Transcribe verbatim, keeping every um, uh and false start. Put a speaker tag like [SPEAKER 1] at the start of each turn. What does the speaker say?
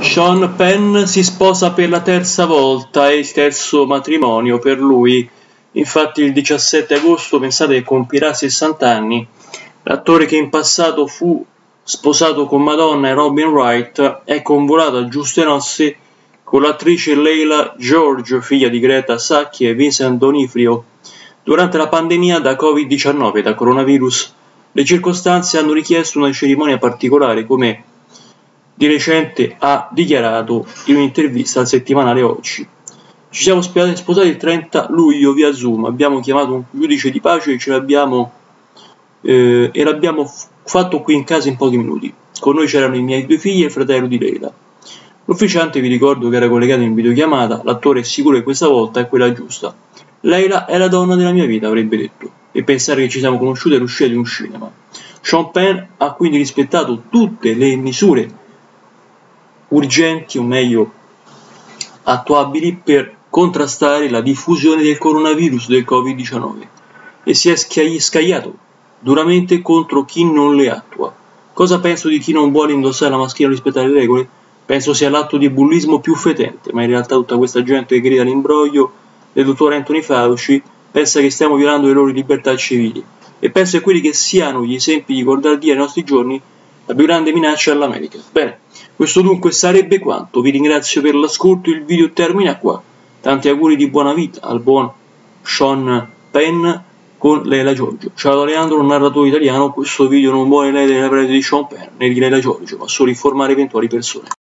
[SPEAKER 1] Sean Penn si sposa per la terza volta, è il terzo matrimonio per lui. Infatti il diciassette agosto, pensate che compirà sessanta anni. L'attore che in passato fu sposato con Madonna e Robin Wright è convolato a giuste nozze con l'attrice Leila George, figlia di Greta Sacchi e Vincent D'Onofrio. Durante la pandemia da covid diciannove, da coronavirus, le circostanze hanno richiesto una cerimonia particolare, come di recente ha dichiarato in un'intervista al settimanale Oggi. Ci siamo sposati il trenta luglio via Zoom, abbiamo chiamato un giudice di pace e ce l'abbiamo eh, e l'abbiamo fatto qui in casa in pochi minuti. Con noi c'erano i miei due figli e il fratello di Leila. L'ufficiante, vi ricordo che era collegato in videochiamata, l'attore è sicuro che questa volta è quella giusta. Leila è la donna della mia vita, avrebbe detto, e pensare che ci siamo conosciuti all'uscita di un cinema. Sean Penn ha quindi rispettato tutte le misure urgenti, o meglio attuabili, per contrastare la diffusione del coronavirus del covid diciannove e si è scagliato duramente contro chi non le attua. Cosa penso di chi non vuole indossare la mascherina o rispettare le regole? Penso sia l'atto di bullismo più fetente, ma in realtà tutta questa gente che grida all'imbroglio del dottor Anthony Fauci pensa che stiamo violando le loro libertà civili, e penso che quelli che siano gli esempi di cordardia nei nostri giorni la più grande minaccia all'America. Bene, questo dunque sarebbe quanto. Vi ringrazio per l'ascolto, il video termina qua. Tanti auguri di buona vita al buon Sean Penn con Leila George. Ciao da Leandro, un narratore italiano. Questo video non vuole ledere la prede di Sean Penn né di Leila George, ma solo informare eventuali persone.